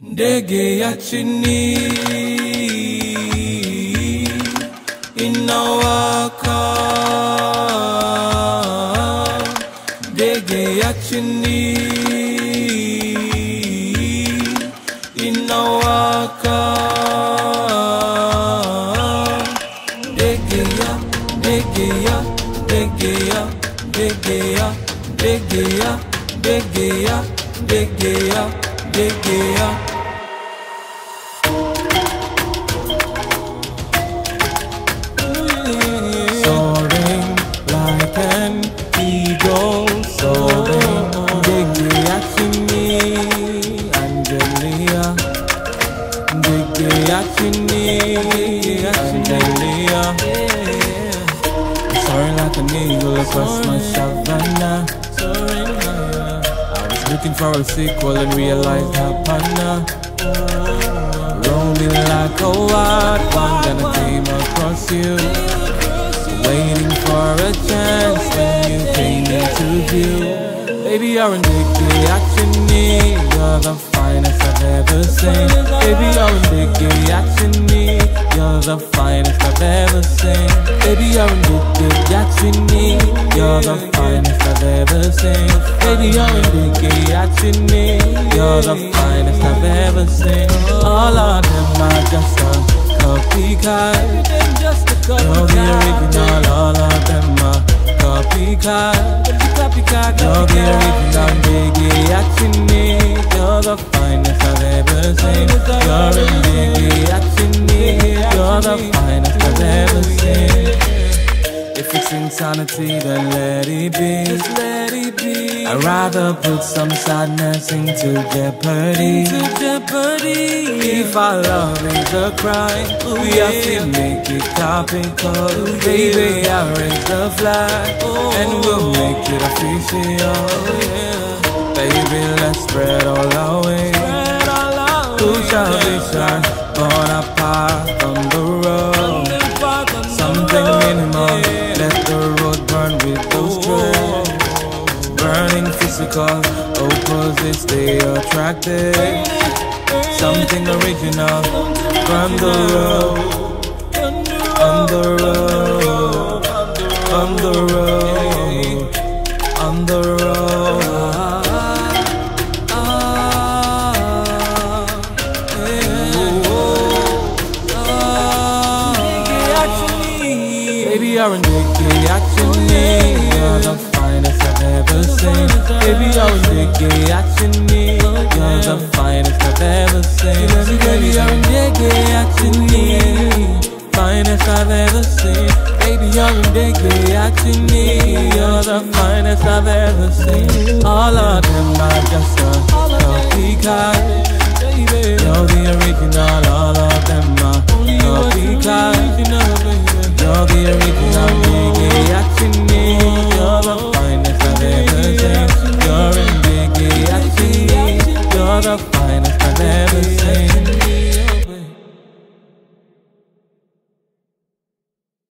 Ndege Yachini inawaka, Ndege Yachini inawaka, Ndege ya, Ndege ya, Ndege ya, Ndege ya, Ndege ya, Ndege ya, Ndege ya, Ndege ya. Soaring like an eagle, soaring. Ndege Yachini, Angelia. Ndege Yachini, Angelia. Soaring like an eagle across my savannah. Soaring higher. I was looking for a sequel and realized how partner. Rolling like a wild one, then I came across you. Waiting for a chance when you came into view. Baby, you're Ndege Yachini, you're the finest I've ever seen. Baby, you're Ndege Yachini, you're the finest I've ever seen. Baby, you're Ndege Yachini, you're the finest I've ever seen. Baby, you're Ndege Yachini, you're the finest I've ever seen. All of them are just a copycat. You're the original, all of them are copycat. You're the original Ndege Yachini, you're the finest I've ever seen. You're Ndege Yachini, you're the finest I've ever seen. If it's insanity, then let it be. Just let it be. I'd rather put some sadness into jeopardy. If our love is a crime, we have to make it topical. Baby, I'll raise the flag and we'll make it official. Baby, let's spread all our wings. Who shall be shine on a path on the road? Something minimal, let the road burn with those trails. Burning physical, opposites they attracted. Something original from the road, on the road, on the road, on the road. Baby, you're Ndege Yachini, you're the finest I've ever seen. Baby, you're Ndege Yachini, you're the finest I've ever seen. Baby, you're Ndege Yachini, finest I've ever seen. Baby, you're Ndege Yachini, you're the finest I've ever seen. All of them are just a copycat. You're the original.